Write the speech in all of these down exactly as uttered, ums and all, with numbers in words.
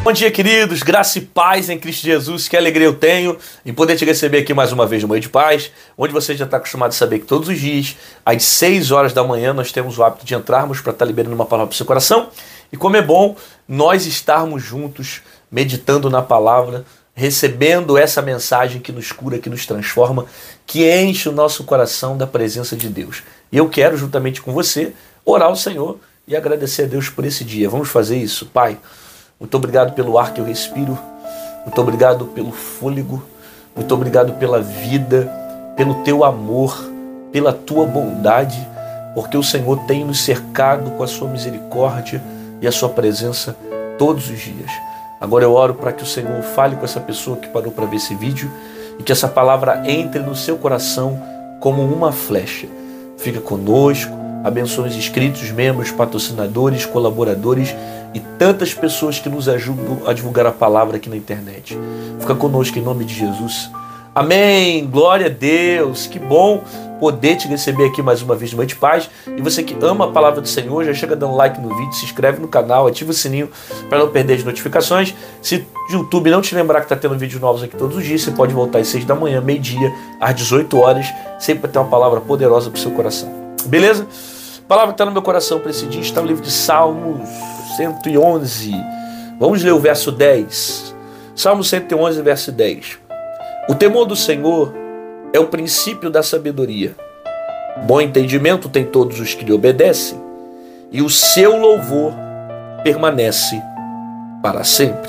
Bom dia, queridos, graça e paz em Cristo Jesus, que alegria eu tenho em poder te receber aqui mais uma vez no Manhã de Paz, onde você já está acostumado a saber que todos os dias, às seis horas da manhã, nós temos o hábito de entrarmos para estar liberando uma palavra para o seu coração, e como é bom nós estarmos juntos, meditando na palavra, recebendo essa mensagem que nos cura, que nos transforma, que enche o nosso coração da presença de Deus. E eu quero, juntamente com você, orar ao Senhor e agradecer a Deus por esse dia. Vamos fazer isso, Pai? Muito obrigado pelo ar que eu respiro, muito obrigado pelo fôlego, muito obrigado pela vida, pelo teu amor, pela tua bondade, porque o Senhor tem nos cercado com a sua misericórdia e a sua presença todos os dias. Agora eu oro para que o Senhor fale com essa pessoa que parou para ver esse vídeo e que essa palavra entre no seu coração como uma flecha. Fica conosco, abençoe os inscritos, membros, patrocinadores, colaboradores e tantas pessoas que nos ajudam a divulgar a palavra aqui na internet. Fica conosco em nome de Jesus. Amém! Glória a Deus! Que bom poder te receber aqui mais uma vez no Manhã de Paz. E você que ama a palavra do Senhor, já chega dando like no vídeo, se inscreve no canal, ativa o sininho para não perder as notificações. Se o YouTube não te lembrar que está tendo vídeos novos aqui todos os dias, você pode voltar às seis da manhã, meio-dia, às dezoito horas, sempre para ter uma palavra poderosa para o seu coração. Beleza? A palavra que está no meu coração para esse dia está no livro de Salmos cento e onze. Vamos ler o verso dez. Salmo cento e onze, verso dez. O temor do Senhor é o princípio da sabedoria. Bom entendimento tem todos os que lhe obedecem, e o seu louvor permanece para sempre.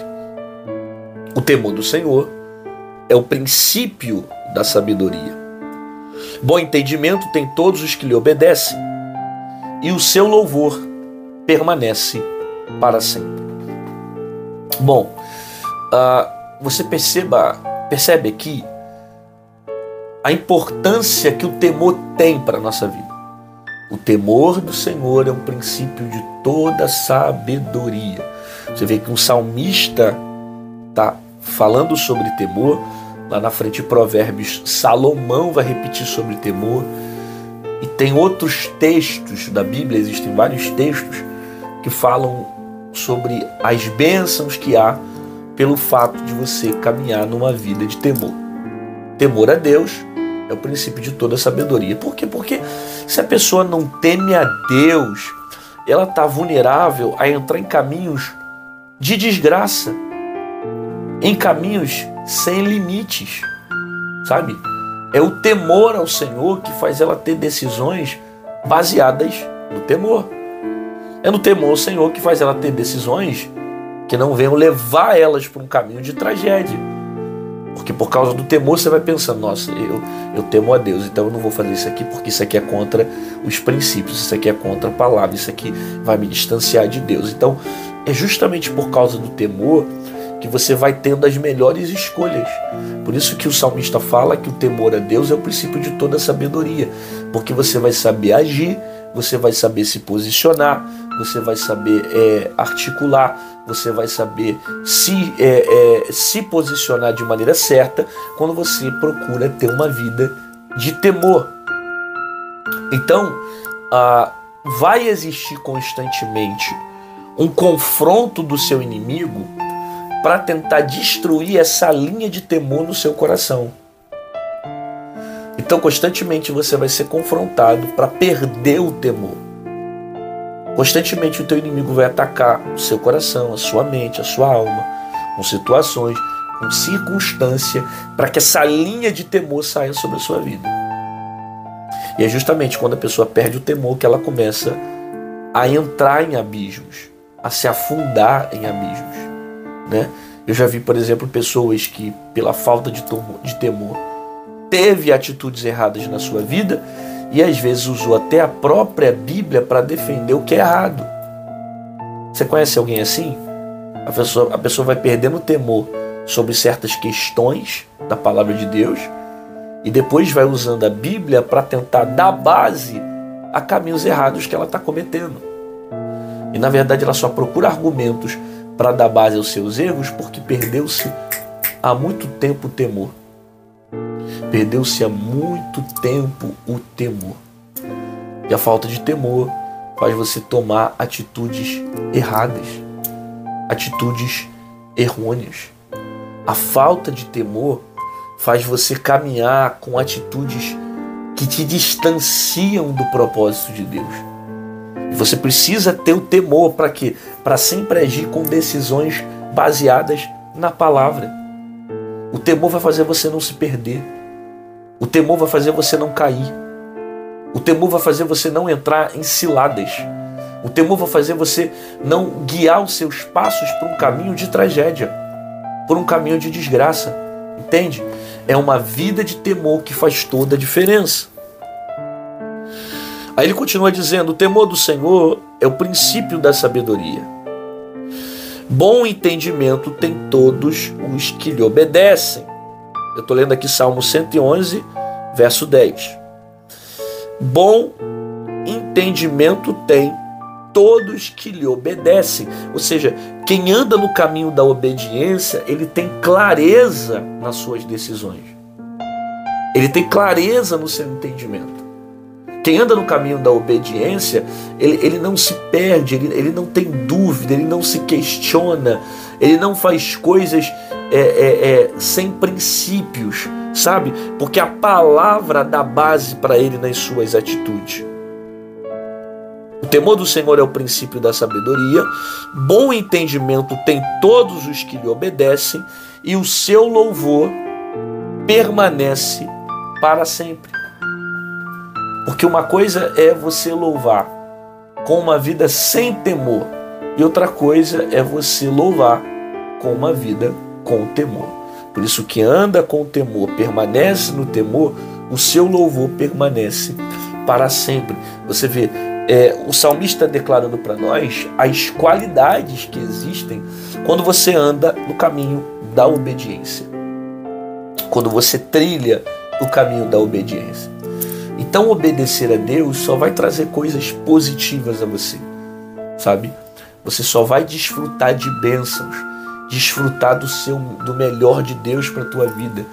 O temor do Senhor é o princípio da sabedoria. Bom entendimento tem todos os que lhe obedecem, e o seu louvor permanece para sempre. Bom, uh, você perceba, percebe aqui a importância que o temor tem para a nossa vida. O temor do Senhor é um princípio de toda sabedoria. Você vê que um salmista está falando sobre temor. Lá na frente de Provérbios, Salomão vai repetir sobre temor. E tem outros textos da Bíblia, existem vários textos que falam sobre as bênçãos que há pelo fato de você caminhar numa vida de temor. Temor a Deus é o princípio de toda sabedoria. Por quê? Porque se a pessoa não teme a Deus, ela está vulnerável a entrar em caminhos de desgraça, em caminhos sem limites, sabe? É o temor ao Senhor que faz ela ter decisões baseadas no temor. É no temor ao Senhor que faz ela ter decisões que não venham levar elas para um caminho de tragédia. Porque por causa do temor você vai pensando, nossa, eu, eu temo a Deus, então eu não vou fazer isso aqui porque isso aqui é contra os princípios, isso aqui é contra a palavra, isso aqui vai me distanciar de Deus. Então é justamente por causa do temor que você vai tendo as melhores escolhas. Por isso que o salmista fala que o temor a Deus é o princípio de toda sabedoria, porque você vai saber agir, você vai saber se posicionar, você vai saber é, articular, você vai saber se, é, é, se posicionar de maneira certa quando você procura ter uma vida de temor. Então, ah, vai existir constantemente um confronto do seu inimigo para tentar destruir essa linha de temor no seu coração. Então, constantemente você vai ser confrontado para perder o temor. Constantemente o teu inimigo vai atacar o seu coração, a sua mente, a sua alma, com situações, com circunstância, para que essa linha de temor saia sobre a sua vida. E é justamente quando a pessoa perde o temor que ela começa a entrar em abismos, a se afundar em abismos, né? Eu já vi, por exemplo, pessoas que, pela falta de temor, teve atitudes erradas na sua vida e às vezes usou até a própria Bíblia para defender o que é errado. Você conhece alguém assim? A pessoa, a pessoa vai perdendo o temor sobre certas questões da palavra de Deus e depois vai usando a Bíblia para tentar dar base a caminhos errados que ela está cometendo. E na verdade ela só procura argumentos para dar base aos seus erros porque perdeu-se há muito tempo o temor. Perdeu-se há muito tempo o temor. E a falta de temor faz você tomar atitudes erradas, atitudes errôneas. A falta de temor faz você caminhar com atitudes que te distanciam do propósito de Deus. E você precisa ter o temor para quê? Para sempre agir com decisões baseadas na palavra. O temor vai fazer você não se perder. O temor vai fazer você não cair. O temor vai fazer você não entrar em ciladas. O temor vai fazer você não guiar os seus passos por um caminho de tragédia, por um caminho de desgraça. Entende? É uma vida de temor que faz toda a diferença. Aí ele continua dizendo: o temor do Senhor é o princípio da sabedoria. Bom entendimento tem todos os que lhe obedecem. Eu estou lendo aqui Salmo cento e onze, verso dez. Bom entendimento tem todos que lhe obedecem. Ou seja, quem anda no caminho da obediência, ele tem clareza nas suas decisões. Ele tem clareza no seu entendimento. Quem anda no caminho da obediência, ele, ele não se perde, ele, ele não tem dúvida, ele não se questiona, ele não faz coisas é, é, é, sem princípios, sabe? Porque a palavra dá base para ele nas suas atitudes. O temor do Senhor é o princípio da sabedoria, bom entendimento tem todos os que lhe obedecem, e o seu louvor permanece para sempre. Porque uma coisa é você louvar com uma vida sem temor, e outra coisa é você louvar com uma vida com temor. Por isso, que anda com temor, permanece no temor, o seu louvor permanece para sempre. Você vê é, o salmista declarando para nós as qualidades que existem quando você anda no caminho da obediência, quando você trilha o caminho da obediência. Então, obedecer a Deus só vai trazer coisas positivas a você, sabe? Você só vai desfrutar de bênçãos, desfrutar do, seu, do melhor de Deus para a tua vida,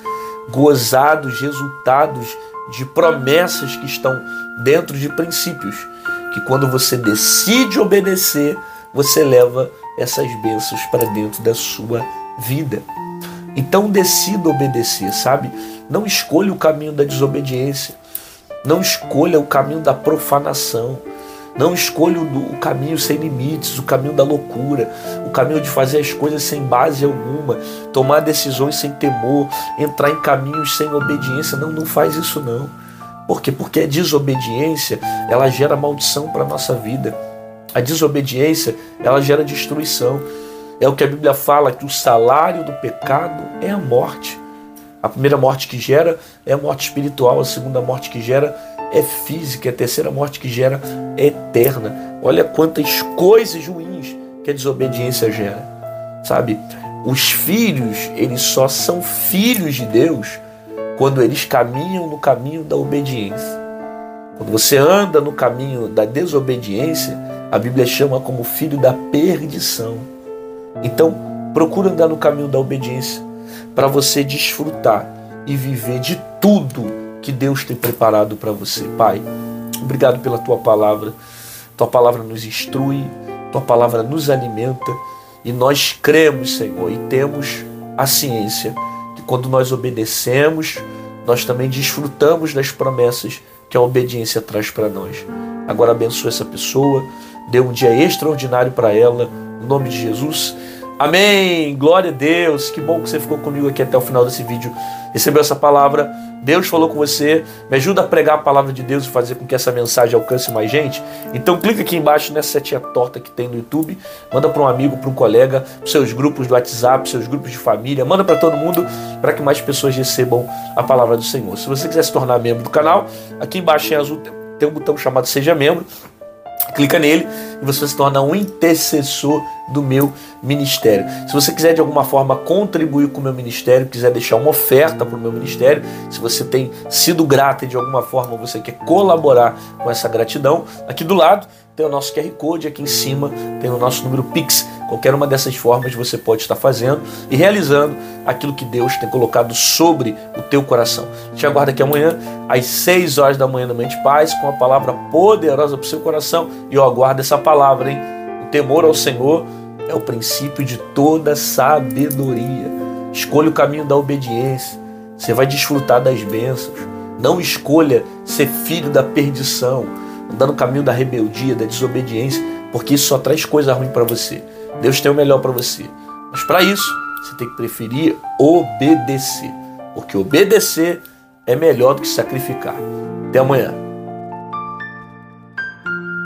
gozar dos resultados de promessas que estão dentro de princípios, que quando você decide obedecer, você leva essas bênçãos para dentro da sua vida. Então, decida obedecer, sabe? Não escolha o caminho da desobediência. Não escolha o caminho da profanação. Não escolha o caminho sem limites, o caminho da loucura, o caminho de fazer as coisas sem base alguma, tomar decisões sem temor, entrar em caminhos sem obediência. Não, não faz isso não. Por quê? Porque a desobediência, ela gera maldição para a nossa vida. A desobediência, ela gera destruição. É o que a Bíblia fala, que o salário do pecado é a morte. A primeira morte que gera é a morte espiritual, a segunda morte que gera é física, a terceira morte que gera é eterna. Olha quantas coisas ruins que a desobediência gera, sabe? Os filhos, eles só são filhos de Deus quando eles caminham no caminho da obediência. Quando você anda no caminho da desobediência, a Bíblia chama como filho da perdição. Então, procura andar no caminho da obediência, para você desfrutar e viver de tudo que Deus tem preparado para você. Pai, obrigado pela Tua palavra. Tua palavra nos instrui, Tua palavra nos alimenta, e nós cremos, Senhor, e temos a ciência que quando nós obedecemos, nós também desfrutamos das promessas que a obediência traz para nós. Agora abençoa essa pessoa, dê um dia extraordinário para ela, no nome de Jesus. Amém, glória a Deus, que bom que você ficou comigo aqui até o final desse vídeo, recebeu essa palavra, Deus falou com você, me ajuda a pregar a palavra de Deus e fazer com que essa mensagem alcance mais gente. Então clica aqui embaixo nessa setinha torta que tem no YouTube, manda para um amigo, para um colega, para os seus grupos do WhatsApp, seus grupos de família, manda para todo mundo, para que mais pessoas recebam a palavra do Senhor. Se você quiser se tornar membro do canal, aqui embaixo em azul tem um botão chamado Seja Membro. Clica nele e você se torna um intercessor do meu ministério. Se você quiser de alguma forma contribuir com o meu ministério, quiser deixar uma oferta para o meu ministério, se você tem sido grato e de alguma forma você quer colaborar com essa gratidão, aqui do lado tem o nosso Q R Code, aqui em cima tem o nosso número Pix. Qualquer uma dessas formas você pode estar fazendo e realizando aquilo que Deus tem colocado sobre o teu coração. Te aguardo aqui amanhã, às seis horas da manhã, no Mente Paz, com a palavra poderosa para o seu coração. E eu aguardo essa palavra, hein? O temor ao Senhor é o princípio de toda sabedoria. Escolha o caminho da obediência. Você vai desfrutar das bênçãos. Não escolha ser filho da perdição, andar no caminho da rebeldia, da desobediência, porque isso só traz coisa ruim para você. Deus tem o melhor para você. Mas para isso, você tem que preferir obedecer. Porque obedecer é melhor do que sacrificar. Até amanhã.